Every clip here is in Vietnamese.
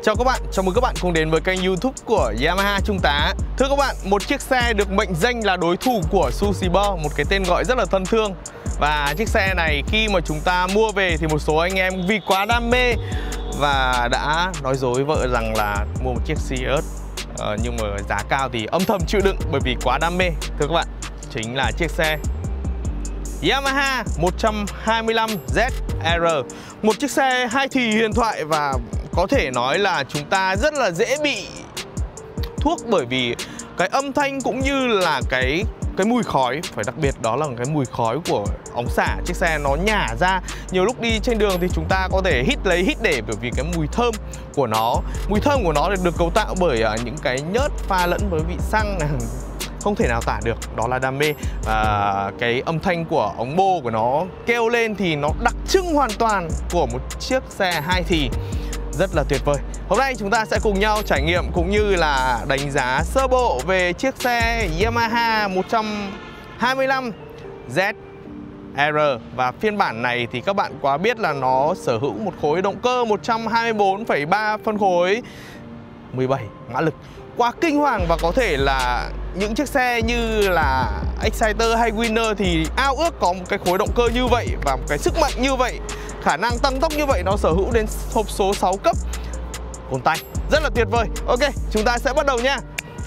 Chào các bạn, chào mừng các bạn cùng đến với kênh YouTube của Yamaha Trung Tá. Thưa các bạn, một chiếc xe được mệnh danh là đối thủ của Sushi Ball, một cái tên gọi rất là thân thương. Và chiếc xe này khi mà chúng ta mua về thì một số anh em vì quá đam mê và đã nói dối vợ rằng là mua một chiếc Sirius, nhưng mà giá cao thì âm thầm chịu đựng bởi vì quá đam mê. Thưa các bạn, chính là chiếc xe Yamaha 125ZR, một chiếc xe hai thì huyền thoại và có thể nói là chúng ta rất là dễ bị thuốc bởi vì cái âm thanh cũng như là cái mùi khói, phải đặc biệt đó là cái mùi khói của ống xả chiếc xe nó nhả ra. Nhiều lúc đi trên đường thì chúng ta có thể hít lấy hít để bởi vì cái mùi thơm của nó. Mùi thơm của nó được cấu tạo bởi những cái nhớt pha lẫn với vị xăng không thể nào tả được, đó là đam mê. Cái âm thanh của ống bô của nó kêu lên thì nó đặc trưng hoàn toàn của một chiếc xe hai thì, rất là tuyệt vời. Hôm nay chúng ta sẽ cùng nhau trải nghiệm cũng như là đánh giá sơ bộ về chiếc xe Yamaha 125ZR. Và phiên bản này thì các bạn quá biết là nó sở hữu một khối động cơ 124,3 phân khối 17 mã lực. Quá kinh hoàng và có thể là những chiếc xe như là Exciter hay Winner thì ao ước có một cái khối động cơ như vậy và một cái sức mạnh như vậy, khả năng tăng tốc như vậy. Nó sở hữu đến hộp số 6 cấp cồn tay, rất là tuyệt vời. Ok, chúng ta sẽ bắt đầu nha.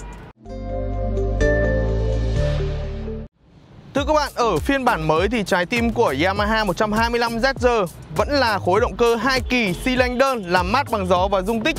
Thưa các bạn, ở phiên bản mới thì trái tim của Yamaha 125ZR vẫn là khối động cơ 2 kỳ xi lanh đơn làm mát bằng gió và dung tích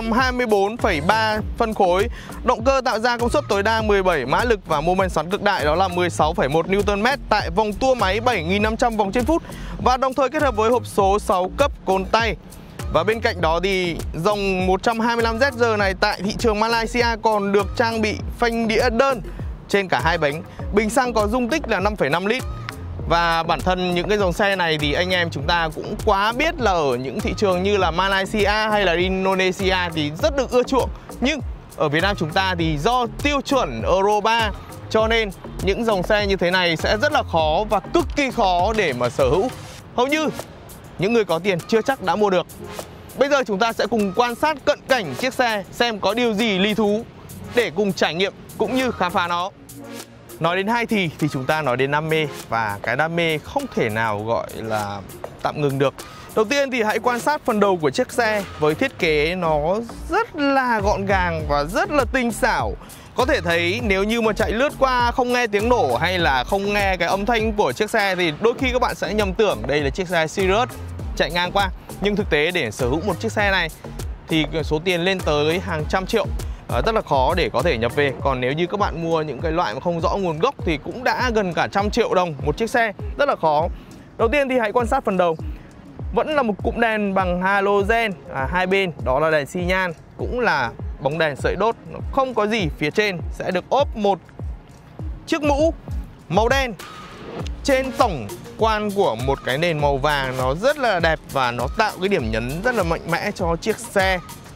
124,3 phân khối. Động cơ tạo ra công suất tối đa 17 mã lực và mô men xoắn cực đại đó là 16,1 Nm tại vòng tua máy 7.500 vòng trên phút và đồng thời kết hợp với hộp số 6 cấp cồn tay. Và bên cạnh đó thì dòng 125ZR này tại thị trường Malaysia còn được trang bị phanh đĩa đơn trên cả hai bánh. Bình xăng có dung tích là 5,5 lít. Và bản thân những cái dòng xe này thì anh em chúng ta cũng quá biết là ở những thị trường như là Malaysia hay là Indonesia thì rất được ưa chuộng. Nhưng ở Việt Nam chúng ta thì do tiêu chuẩn Euro 3 cho nên những dòng xe như thế này sẽ rất là khó và cực kỳ khó để mà sở hữu. Hầu như những người có tiền chưa chắc đã mua được. Bây giờ chúng ta sẽ cùng quan sát cận cảnh chiếc xe xem có điều gì lý thú để cùng trải nghiệm cũng như khám phá nó. Nói đến hai thì chúng ta nói đến đam mê và cái đam mê không thể nào gọi là tạm ngừng được. Đầu tiên thì hãy quan sát phần đầu của chiếc xe với thiết kế nó rất là gọn gàng và rất là tinh xảo. Có thể thấy nếu như mà chạy lướt qua không nghe tiếng nổ hay là không nghe cái âm thanh của chiếc xe thì đôi khi các bạn sẽ nhầm tưởng đây là chiếc xe Sirius chạy ngang qua. Nhưng thực tế để sở hữu một chiếc xe này thì số tiền lên tới hàng trăm triệu, rất là khó để có thể nhập về. Còn nếu như các bạn mua những cái loại mà không rõ nguồn gốc thì cũng đã gần cả 100 triệu đồng một chiếc xe, rất là khó. Đầu tiên thì hãy quan sát phần đầu. Vẫn là một cụm đèn bằng halogen hai bên, đó là đèn xi nhan, cũng là bóng đèn sợi đốt, không có gì. Phía trên sẽ được ốp một chiếc mũ màu đen. Trên tổng quan của một cái nền màu vàng nó rất là đẹp và nó tạo cái điểm nhấn rất là mạnh mẽ cho chiếc xe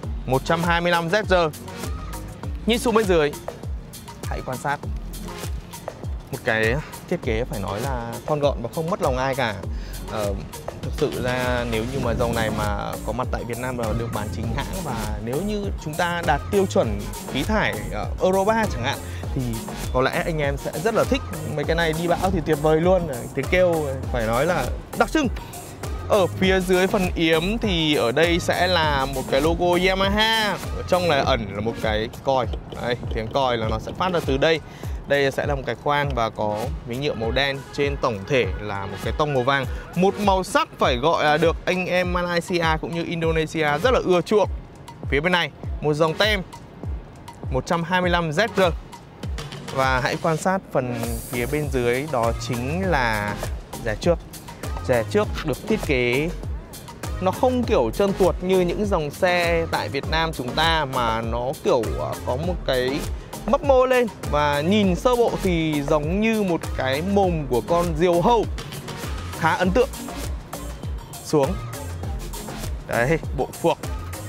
125ZR. Nhìn xuống bên dưới, hãy quan sát một cái thiết kế phải nói là thon gọn và không mất lòng ai cả. Thực sự ra nếu như mà dòng này mà có mặt tại Việt Nam và được bán chính hãng và nếu như chúng ta đạt tiêu chuẩn khí thải Euro 3 chẳng hạn thì có lẽ anh em sẽ rất là thích. Mấy cái này đi bão thì tuyệt vời luôn, tiếng kêu phải nói là đặc trưng. Ở phía dưới phần yếm thì ở đây sẽ là một cái logo Yamaha. Ở trong này ẩn là một cái còi. Đây, tiếng còi là nó sẽ phát ra từ đây. Đây sẽ là một cái khoang và có miếng nhựa màu đen. Trên tổng thể là một cái tông màu vàng. Một màu sắc phải gọi là được anh em Malaysia cũng như Indonesia rất là ưa chuộng. Phía bên này một dòng tem 125ZR. Và hãy quan sát phần phía bên dưới, đó chính là rẻ trước. Rẻ trước được thiết kế nó không kiểu trơn tuột như những dòng xe tại Việt Nam chúng ta mà nó kiểu có một cái mấp mô lên và nhìn sơ bộ thì giống như một cái mồm của con diều hâu, khá ấn tượng. Xuống đấy, bộ phuộc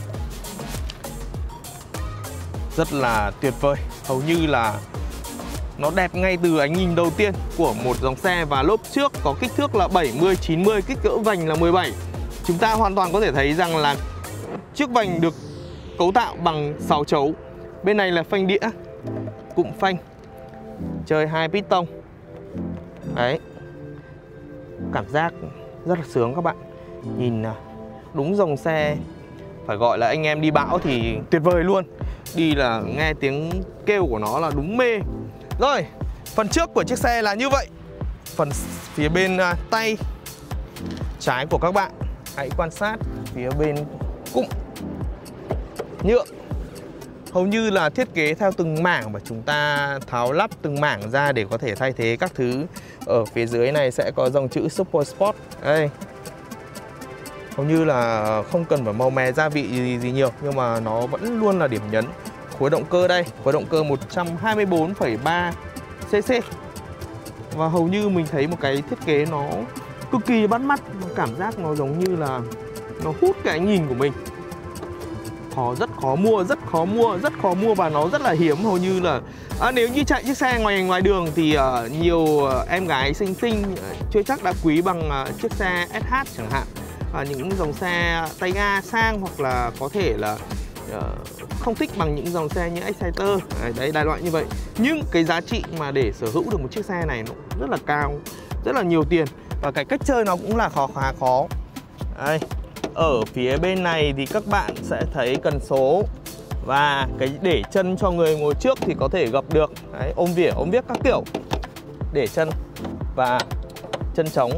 rất là tuyệt vời, hầu như là nó đẹp ngay từ ánh nhìn đầu tiên của một dòng xe. Và lốp trước có kích thước là 70-90, kích cỡ vành là 17. Chúng ta hoàn toàn có thể thấy rằng là chiếc vành được cấu tạo bằng 6 chấu. Bên này là phanh đĩa, cụm phanh, chơi 2 piston. Đấy, cảm giác rất là sướng các bạn. Nhìn đúng dòng xe phải gọi là anh em đi bão thì tuyệt vời luôn. Đi là nghe tiếng kêu của nó là đúng mê. Rồi, phần trước của chiếc xe là như vậy. Phần phía bên tay trái của các bạn, hãy quan sát phía bên cụm nhựa. Hầu như là thiết kế theo từng mảng và chúng ta tháo lắp từng mảng ra để có thể thay thế các thứ. Ở phía dưới này sẽ có dòng chữ Super Sport. Đây, hầu như là không cần phải màu mè gia vị gì nhiều, nhưng mà nó vẫn luôn là điểm nhấn. Khối động cơ đây, khối động cơ 124,3 cc. Và hầu như mình thấy một cái thiết kế nó cực kỳ bắt mắt. Cảm giác nó giống như là nó hút cái ánh nhìn của mình. Rất khó mua và nó rất là hiếm. Hầu như là nếu như chạy chiếc xe ngoài đường thì nhiều em gái xinh chưa chắc đã quý bằng chiếc xe SH chẳng hạn. Những dòng xe tay ga sang, hoặc là có thể là không thích bằng những dòng xe như Exciter. Đấy, đại loại như vậy. Nhưng cái giá trị mà để sở hữu được một chiếc xe này nó rất là cao, rất là nhiều tiền. Và cái cách chơi nó cũng là khá khó. Đây, ở phía bên này thì các bạn sẽ thấy cần số. Và cái để chân cho người ngồi trước thì có thể gập được. Đấy, ôm viếc các kiểu. Để chân và chân trống.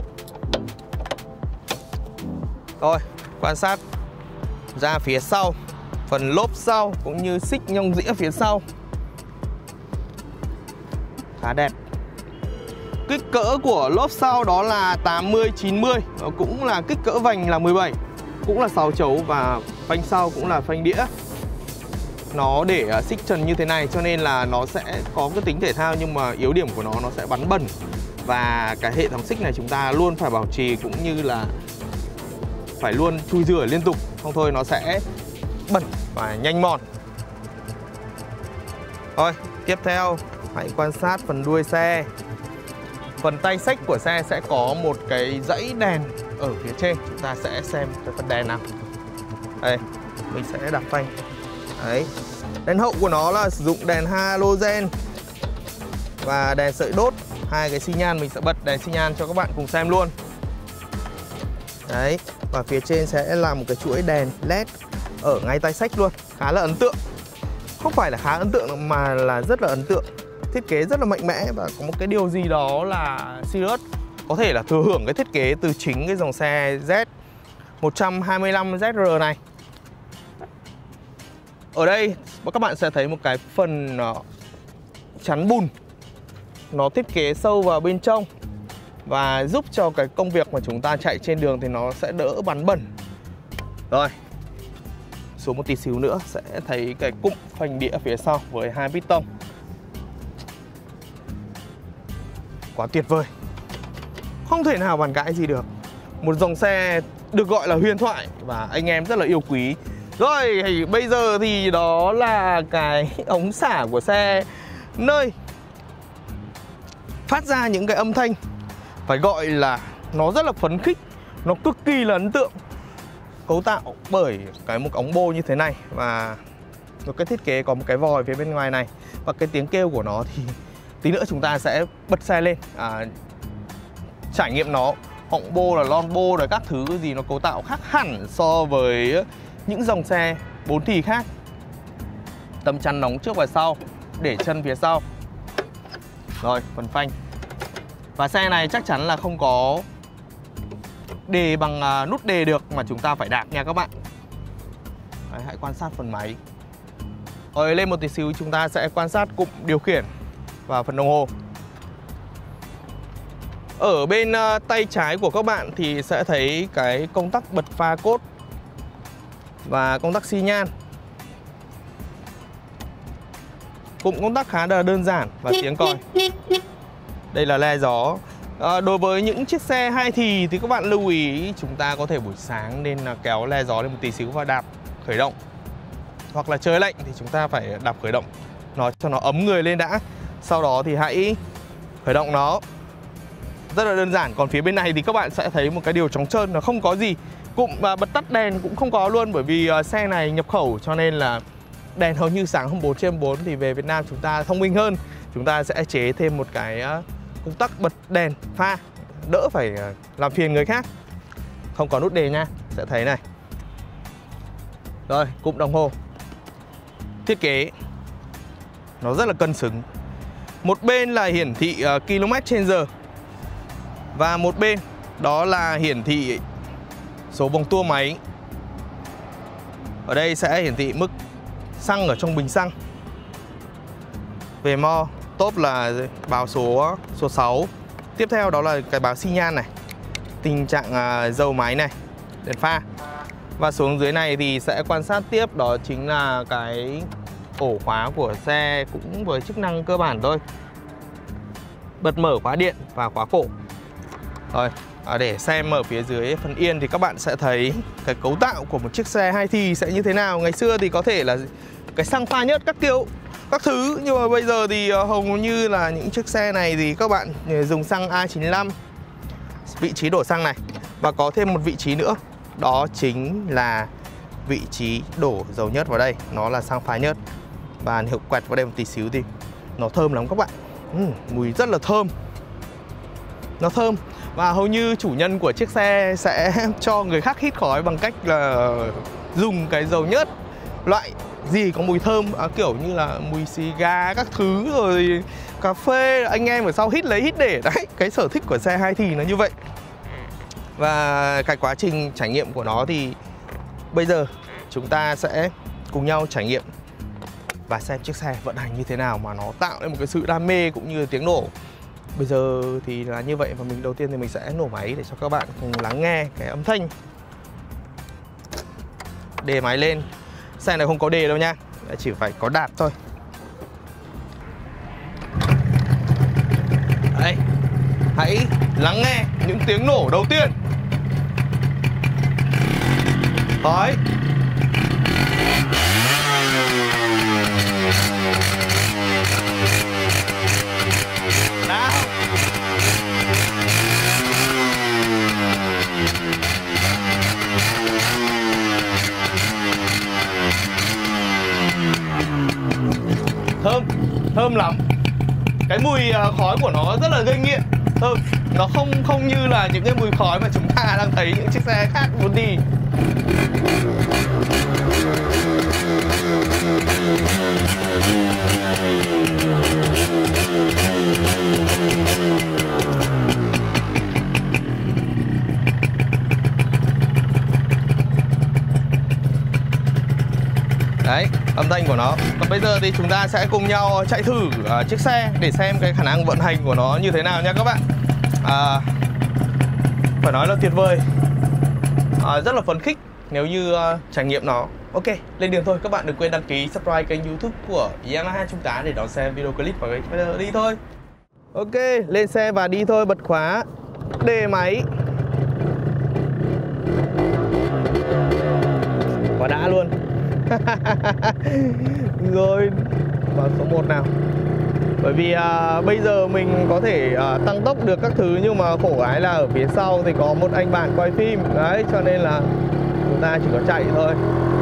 Rồi, quan sát ra phía sau, phần lốp sau cũng như xích nhông dĩa phía sau khá đẹp. Kích cỡ của lốp sau đó là 80-90, cũng là kích cỡ vành là 17, cũng là 6 chấu và phanh sau cũng là phanh đĩa. Nó để xích trần như thế này cho nên là nó sẽ có cái tính thể thao, nhưng mà yếu điểm của nó sẽ bắn bẩn. Và cái hệ thống xích này chúng ta luôn phải bảo trì cũng như là phải luôn chui rửa liên tục, không thôi nó sẽ bẩn và nhanh mòn. Rồi, tiếp theo hãy quan sát phần đuôi xe. Phần tay xách của xe sẽ có một cái dãy đèn ở phía trên. Chúng ta sẽ xem cái phần đèn nào. Đây, mình sẽ đặt phanh. Đấy, đèn hậu của nó là sử dụng đèn halogen và đèn sợi đốt. Hai cái xi nhan mình sẽ bật đèn xi nhan cho các bạn cùng xem luôn. Đấy, và phía trên sẽ là một cái chuỗi đèn LED ở ngay tay xách luôn. Khá là ấn tượng. Không phải là khá ấn tượng mà là rất là ấn tượng. Thiết kế rất là mạnh mẽ và có một cái điều gì đó là Sirius có thể là thừa hưởng cái thiết kế từ chính cái dòng xe Z125ZR này. Ở đây các bạn sẽ thấy một cái phần chắn bùn. Nó thiết kế sâu vào bên trong và giúp cho cái công việc mà chúng ta chạy trên đường thì nó sẽ đỡ bắn bẩn. Rồi, xuống một tí xíu nữa sẽ thấy cái cụm phanh đĩa phía sau với 2 piston. Quá tuyệt vời, không thể nào bàn cãi gì được. Một dòng xe được gọi là huyền thoại và anh em rất là yêu quý. Rồi, bây giờ thì đó là cái ống xả của xe, nơi phát ra những cái âm thanh phải gọi là nó rất là phấn khích, nó cực kỳ là ấn tượng. Cấu tạo bởi một ống bô như thế này và một cái thiết kế có một cái vòi phía bên ngoài này. Và cái tiếng kêu của nó thì tí nữa chúng ta sẽ bật xe lên trải nghiệm nó. Họng bô là lon bô rồi các thứ gì, nó cấu tạo khác hẳn so với những dòng xe 4 thì khác. Tấm chắn nóng trước và sau, để chân phía sau. Rồi, phần phanh. Và xe này chắc chắn là không có đề bằng nút đề được mà chúng ta phải đạp nha các bạn. Đấy, hãy quan sát phần máy. Rồi lên một tí xíu chúng ta sẽ quan sát cụm điều khiển và phần đồng hồ. Ở bên tay trái của các bạn thì sẽ thấy cái công tắc bật pha cốt và công tắc xi nhan. Cụm công tắc khá là đơn giản và tiếng còi. Đây là le gió. Đối với những chiếc xe 2 thì các bạn lưu ý chúng ta có thể buổi sáng nên kéo le gió lên một tí xíu và đạp khởi động. Hoặc là trời lạnh thì chúng ta phải đạp khởi động nó cho nó ấm người lên đã. Sau đó thì hãy khởi động nó. Rất là đơn giản. Còn phía bên này thì các bạn sẽ thấy một cái điều trống trơn, nó không có gì. Cụm bật tắt đèn cũng không có luôn, bởi vì xe này nhập khẩu cho nên là đèn hầu như sáng 24/24. Thì về Việt Nam chúng ta thông minh hơn, chúng ta sẽ chế thêm một cái công tắc bật đèn pha, đỡ phải làm phiền người khác. Không có nút đề nha, sẽ thấy này. Rồi, cụm đồng hồ. Thiết kế nó rất là cân xứng. Một bên là hiển thị km/h và một bên đó là hiển thị số vòng tua máy. Ở đây sẽ hiển thị mức xăng ở trong bình xăng. Về mo, top là báo số 6. Tiếp theo đó là cái báo xi nhan này, tình trạng dầu máy này, đèn pha. Và xuống dưới này thì sẽ quan sát tiếp, đó chính là cái ổ khóa của xe, cũng với chức năng cơ bản thôi. Bật mở khóa điện và khóa cổ. Rồi, để xem ở phía dưới phần yên thì các bạn sẽ thấy cái cấu tạo của một chiếc xe 2 thì sẽ như thế nào. Ngày xưa thì có thể là cái xăng pha nhất các kiểu, các thứ, nhưng mà bây giờ thì hầu như là những chiếc xe này thì các bạn dùng xăng A95, vị trí đổ xăng này. Và có thêm một vị trí nữa, đó chính là vị trí đổ dầu nhớt vào đây. Nó là xăng pha nhớt. Và nếu quẹt vào đây một tí xíu thì nó thơm lắm các bạn. Mùi rất là thơm. Nó thơm. Và hầu như chủ nhân của chiếc xe sẽ cho người khác hít khói bằng cách là dùng cái dầu nhớt loại gì có mùi thơm, kiểu như là mùi xì gà các thứ, rồi cà phê, anh em ở sau hít lấy hít để. Đấy, cái sở thích của xe 2 thì nó như vậy. Và cái quá trình trải nghiệm của nó thì bây giờ chúng ta sẽ cùng nhau trải nghiệm và xem chiếc xe vận hành như thế nào mà nó tạo nên một cái sự đam mê cũng như tiếng nổ. Bây giờ thì là như vậy, và mình đầu tiên thì mình sẽ nổ máy để cho các bạn cùng lắng nghe cái âm thanh. Đề máy lên. Xe này không có đề đâu nha, chỉ phải có đạp thôi. Đấy, hãy lắng nghe những tiếng nổ đầu tiên. Đấy. Nào. Thơm lắm. Cái mùi khói của nó rất là gây nghiện, thơm. Nó không như là những cái mùi khói mà chúng ta đang thấy những chiếc xe khác muốn đi. Đấy, âm thanh của nó. Còn bây giờ thì chúng ta sẽ cùng nhau chạy thử chiếc xe để xem cái khả năng vận hành của nó như thế nào nha các bạn. Phải nói là tuyệt vời. Rất là phấn khích nếu như trải nghiệm nó. Ok, lên đường thôi. Các bạn đừng quên đăng ký, subscribe kênh YouTube của Yamaha Trung Tá để đón xem video clip vào bây giờ đi thôi. Ok, lên xe và đi thôi, bật khóa, đề máy. Quá đã luôn. Rồi, vào số 1 nào. Bởi vì bây giờ mình có thể tăng tốc được các thứ, nhưng mà khổ cái là ở phía sau thì có một anh bạn quay phim. Đấy, cho nên là chúng ta chỉ có chạy thôi.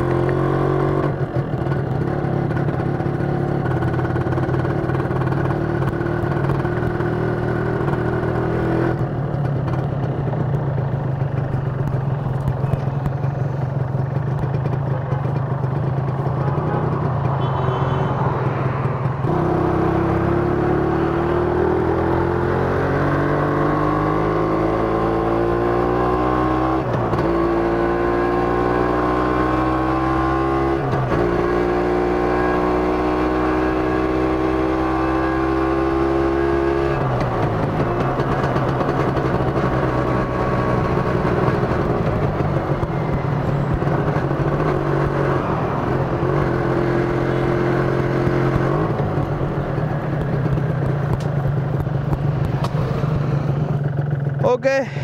Ok,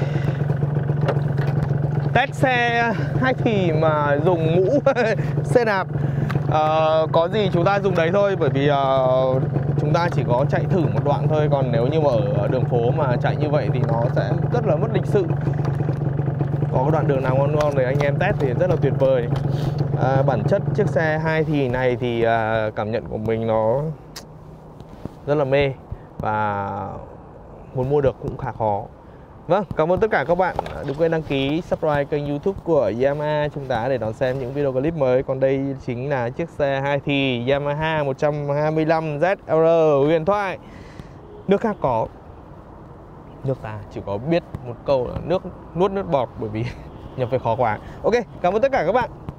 test xe 2 thì mà dùng mũ xe đạp, có gì chúng ta dùng đấy thôi. Bởi vì chúng ta chỉ có chạy thử một đoạn thôi. Còn nếu như mà ở đường phố mà chạy như vậy thì nó sẽ rất là mất lịch sự. có cái đoạn đường nào ngon ngon để anh em test thì rất là tuyệt vời. Bản chất chiếc xe 2 thì này thì cảm nhận của mình nó rất là mê và muốn mua được cũng khá khó. Vâng, cảm ơn tất cả các bạn. Đừng quên đăng ký subscribe kênh YouTube của Yamaha chúng ta để đón xem những video clip mới. Còn đây chính là chiếc xe 2 thì Yamaha 125 ZR huyền thoại. Nước khác có, nước ta chỉ có biết một câu là nuốt nước bọt bởi vì nhập về khó quá. Ok, cảm ơn tất cả các bạn.